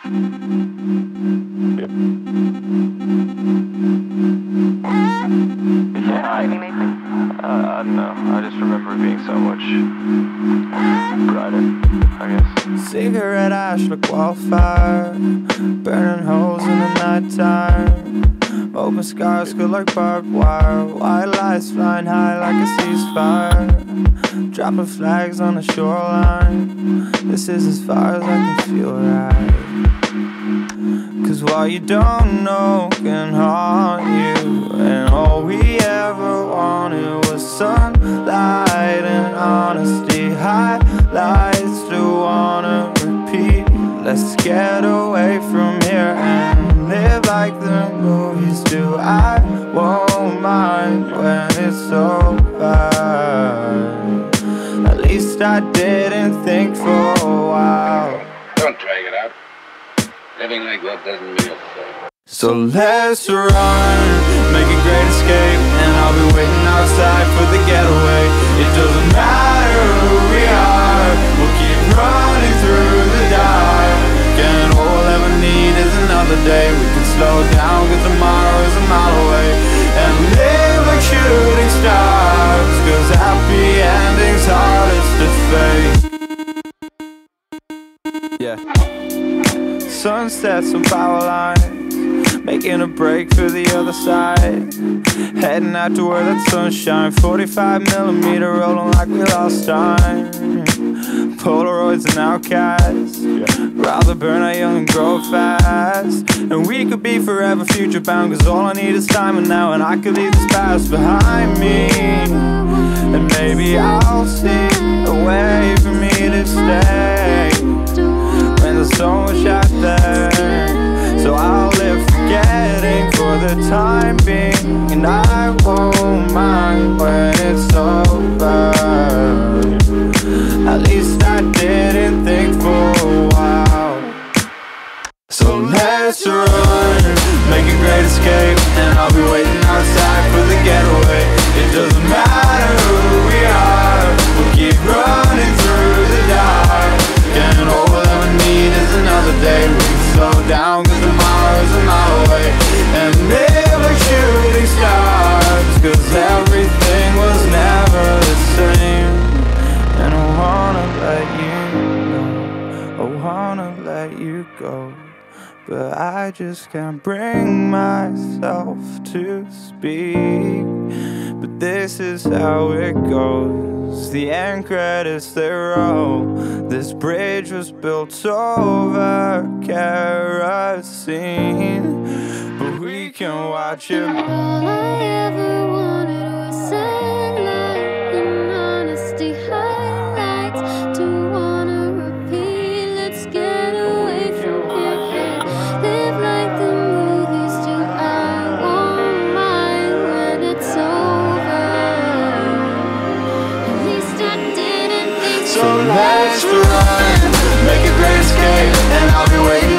I don't know. I just remember it being so much brighter, I guess. Cigarette ash like wildfire, burning holes in the nighttime. Open skies good like barbed wire, white lights flying high like a ceasefire. Dropping flags on the shoreline. This is as far as I can feel right. Cause what you don't know can haunt you, and all we ever wanted was sunlight and honesty. Highlights to wanna repeat. Let's get away from here and live like the movies do. I won't mind when it's over. At least I didn't think for a while. Don't drag it out. Living like that doesn't mean a So let's run, make a great escape, and I'll be waiting outside for the getaway. It doesn't matter who we are, we'll keep running through the dark. And all we'll ever need is another day. We can slow down cause tomorrow is a mile away, and live like shooting stars, cause happy endings hardest to fake. Yeah. Sunsets and power lines, making a break for the other side. Heading out to where that sunshine, 45mm rolling like we lost time. Polaroids and outcasts, rather burn out young and grow fast. And we could be forever future bound, cause all I need is time and now. And I could leave this past behind me, and maybe I'll see a way for me to stay when there's so much out there. So I'll live forgetting for the time being, and I won't mind when it's over. At least I didn't think for a while. So let's run, make a great escape, and I'll be waiting outside for the getaway. It doesn't matter who we are, we'll keep running through the dark. And all we'll ever need is another day. We can slow down cause tomorrow's a mile away, and live like shooting stars, cause everything was never the same. And I wanna let you know, I wanna let you go, but I just can't bring myself to speak. But this is how it goes, the end credits they roll. This bridge was built over kerosene, but we can watch it. All I ever wanted was sunlight and honesty. Highlights to wanna repeat. Let's get away from here, live like the movies do. I won't mind when it's over. At least I didn't think so. Let's run, make a great escape, and I'll be waiting